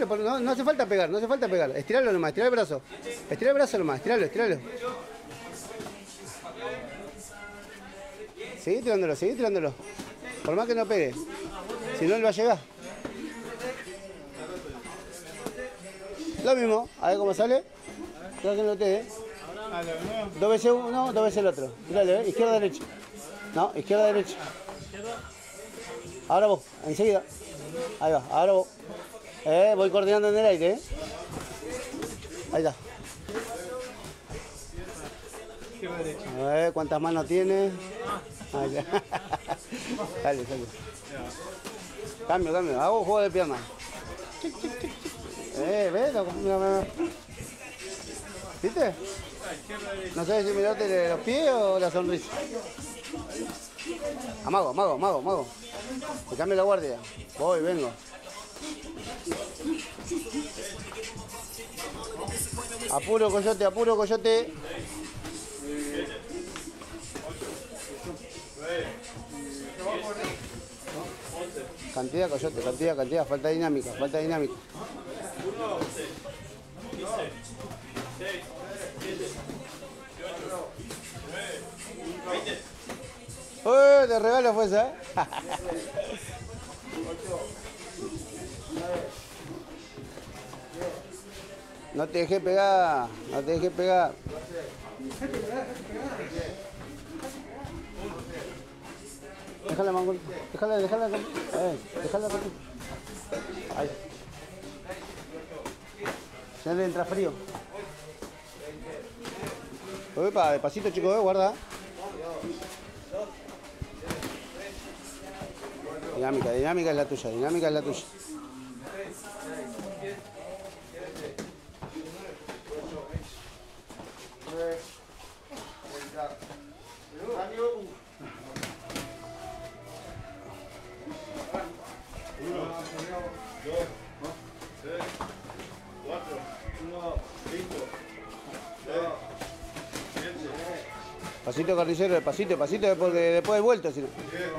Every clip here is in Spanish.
no, no hace falta pegar, no hace falta pegar. Estiralo nomás, estirá el brazo. Estirá el brazo nomás, estiralo, estiralo. Seguí tirándolo, seguí tirándolo. Por más que no pegue. Si no, él va a llegar. Lo mismo, a ver cómo sale. Creo que no lo te, Dos veces uno, dos veces el otro. Dale, izquierda, derecha. No, izquierda, derecha. Ahora vos, enseguida. Ahí va, ahora vos. Voy coordinando en el aire, Ahí está. A ver cuántas manos tiene. Ahí está. Dale, dale. Cambio, cambio. Hago juego de pierna. ¿Ves? Mira. ¿Viste? No sé si mirarte los pies o la sonrisa. Amago, mago, mago, mago. Me cambio la guardia. Voy, vengo. Apuro, coyote, apuro, coyote. Cantidad, coyote, cantidad, falta dinámica, falta dinámica. De regalo fue esa, No te dejé pegar, no te dejé pegar. Déjala, mangol. Déjala. Déjala. Ahí. Ya le entra frío. Opa, despacito, chicos, guarda. Dinámica es la tuya, dinámica es la tuya. Pasito carnicero, despacito, porque después de vuelta, si no.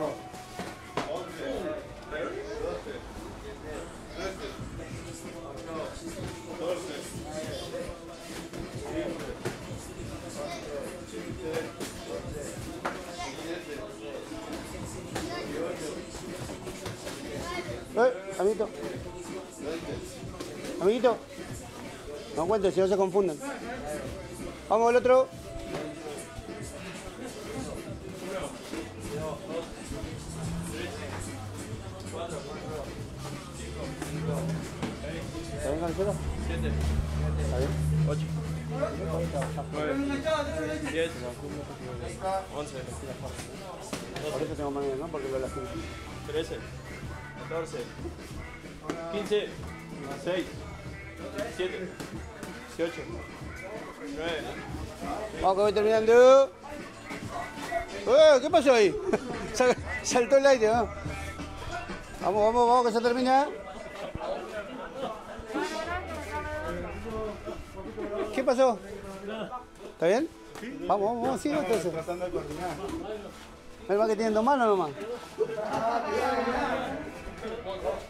Amiguito. Amiguito. No cuentes, si no se confunden. Vamos al otro. ¿Está bien, carnicero? 7. ¿Está bien? 8. 9. 10. 11. Por eso tengo manera, ¿no? Porque lo lastimé. 13. 14. 15. 16. 17. 18. 19. Vamos que voy terminando. ¿Qué pasó ahí? Saltó el aire, ¿no? Vamos que se termina. ¿Qué pasó? ¿Está bien? Vamos, sí, entonces. Tratando de coordinar. ¿El más que tienen 2 manos nomás?